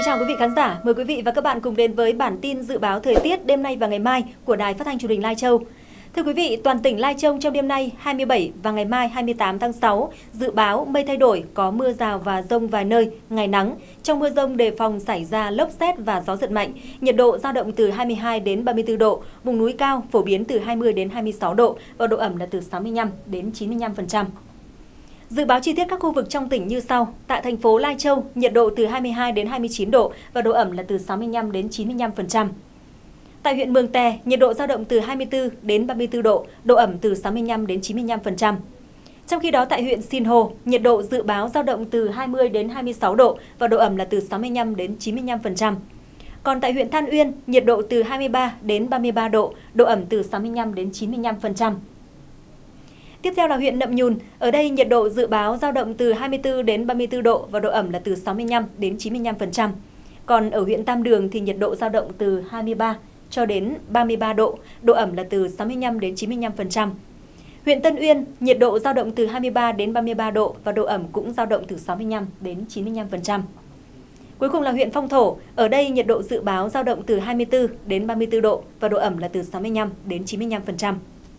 chào quý vị khán giả, mời quý vị và các bạn cùng đến với bản tin dự báo thời tiết đêm nay và ngày mai của Đài Phát thanh Truyền hình Lai Châu. Thưa quý vị, toàn tỉnh Lai Châu trong đêm nay 27 và ngày mai 28 tháng 6 dự báo mây thay đổi, có mưa rào và dông vài nơi, ngày nắng. Trong mưa dông đề phòng xảy ra lốc sét và gió giật mạnh. Nhiệt độ dao động từ 22 đến 34 độ, vùng núi cao phổ biến từ 20 đến 26 độ và độ ẩm là từ 65 đến 95%. Dự báo chi tiết các khu vực trong tỉnh như sau. Tại thành phố Lai Châu, nhiệt độ từ 22 đến 29 độ và độ ẩm là từ 65 đến 95%. Tại huyện Mường Tè, nhiệt độ dao động từ 24 đến 34 độ, độ ẩm từ 65 đến 95%. Trong khi đó tại huyện Sinh Hồ, nhiệt độ dự báo dao động từ 20 đến 26 độ và độ ẩm là từ 65 đến 95%. Còn tại huyện Than Uyên, nhiệt độ từ 23 đến 33 độ, độ ẩm từ 65 đến 95%. Tiếp theo là huyện Nậm Nhùn, ở đây nhiệt độ dự báo dao động từ 24 đến 34 độ và độ ẩm là từ 65 đến 95%. Còn ở huyện Tam Đường thì nhiệt độ dao động từ 23 cho đến 33 độ, độ ẩm là từ 65 đến 95%. Huyện Tân Uyên, nhiệt độ dao động từ 23 đến 33 độ và độ ẩm cũng dao động từ 65 đến 95%. Cuối cùng là huyện Phong Thổ, ở đây nhiệt độ dự báo dao động từ 24 đến 34 độ và độ ẩm là từ 65 đến 95%.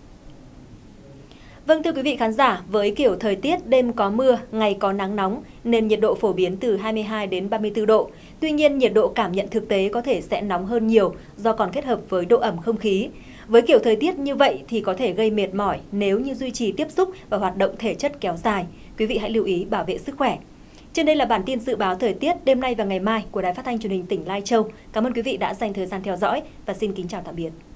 Vâng, thưa quý vị khán giả, với kiểu thời tiết đêm có mưa, ngày có nắng nóng nên nhiệt độ phổ biến từ 22 đến 34 độ. Tuy nhiên, nhiệt độ cảm nhận thực tế có thể sẽ nóng hơn nhiều do còn kết hợp với độ ẩm không khí. Với kiểu thời tiết như vậy thì có thể gây mệt mỏi nếu như duy trì tiếp xúc và hoạt động thể chất kéo dài. Quý vị hãy lưu ý bảo vệ sức khỏe. Trên đây là bản tin dự báo thời tiết đêm nay và ngày mai của Đài Phát thanh Truyền hình tỉnh Lai Châu. Cảm ơn quý vị đã dành thời gian theo dõi và xin kính chào tạm biệt.